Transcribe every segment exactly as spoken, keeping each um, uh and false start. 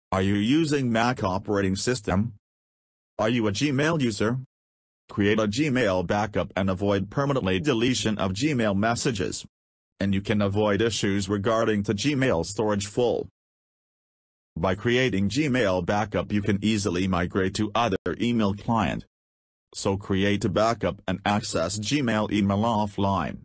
Are you using Mac operating system? Are you a Gmail user? Create a Gmail backup and avoid permanently deletion of Gmail messages. And you can avoid issues regarding the Gmail storage full. By creating Gmail backup, you can easily migrate to other email client. So create a backup and access Gmail email offline.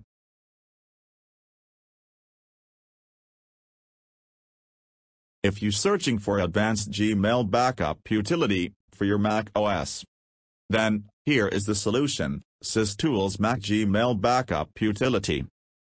If you're searching for advanced Gmail backup utility for your Mac O S, then here is the solution: SysTools Mac Gmail Backup Utility.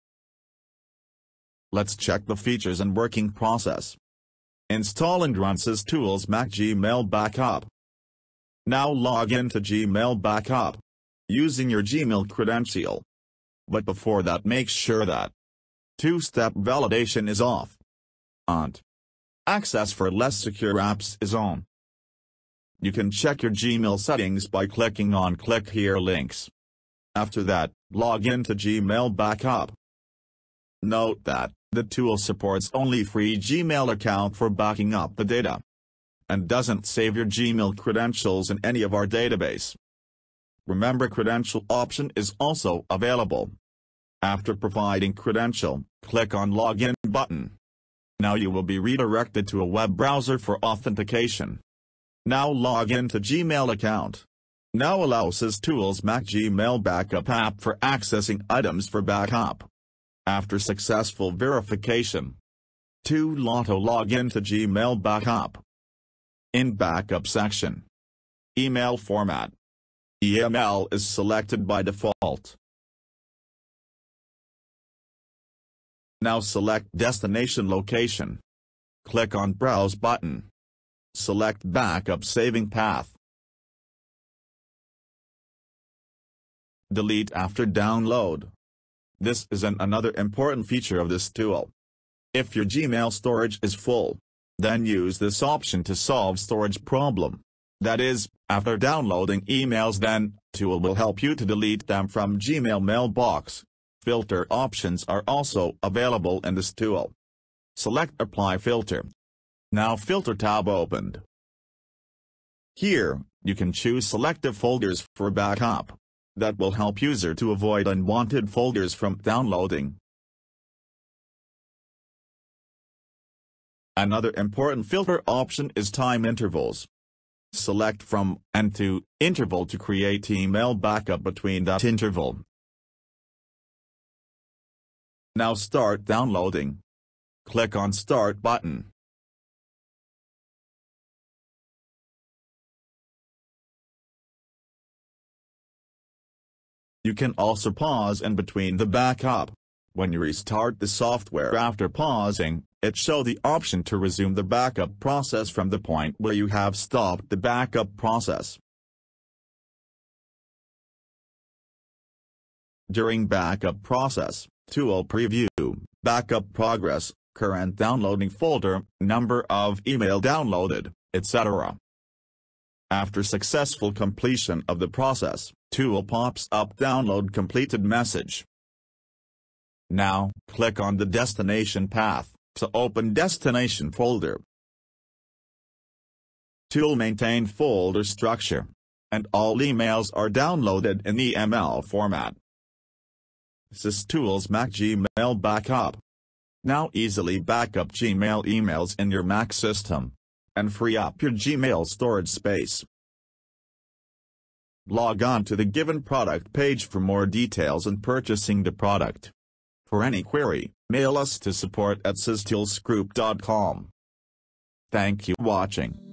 Let's check the features and working process. Install and run SysTools Mac Gmail Backup. Now log in to Gmail Backup using your Gmail credential. But before that, make sure that two-step validation is off and access for less secure apps is on. You can check your Gmail settings by clicking on Click Here links. After that, log in to Gmail Backup. Note that the tool supports only free Gmail account for backing up the data, and doesn't save your Gmail credentials in any of our database. Remember, credential option is also available. After providing credential, click on Login button. Now you will be redirected to a web browser for authentication. Now log in to Gmail account. Now allow SysTools Mac Gmail Backup app for accessing items for backup. After successful verification, to auto log in to Gmail Backup. In Backup section, email format, E M L is selected by default. Now select destination location. Click on Browse button. Select Backup saving path. Delete after download. This is an another important feature of this tool. If your Gmail storage is full, then use this option to solve storage problem. That is, after downloading emails, then tool will help you to delete them from Gmail mailbox. Filter options are also available in this tool. Select Apply Filter. Now Filter tab opened. Here, you can choose selective folders for backup. That will help user to avoid unwanted folders from downloading. Another important filter option is time intervals. Select from and to interval to create email backup between that interval. Now start downloading. Click on Start button. You can also pause in between the backup. When you restart the software after pausing, it shows the option to resume the backup process from the point where you have stopped the backup process. During backup process, tool preview, backup progress, current downloading folder, number of email downloaded, et cetera. After successful completion of the process, tool pops up download completed message. Now, click on the destination path to open destination folder. Tool maintain folder structure, and all emails are downloaded in E M L format. SysTools Mac Gmail Backup. Now easily backup Gmail emails in your Mac system, and free up your Gmail storage space. Log on to the given product page for more details and purchasing the product. For any query, mail us to support at systoolsgroup dot com. Thank you for watching.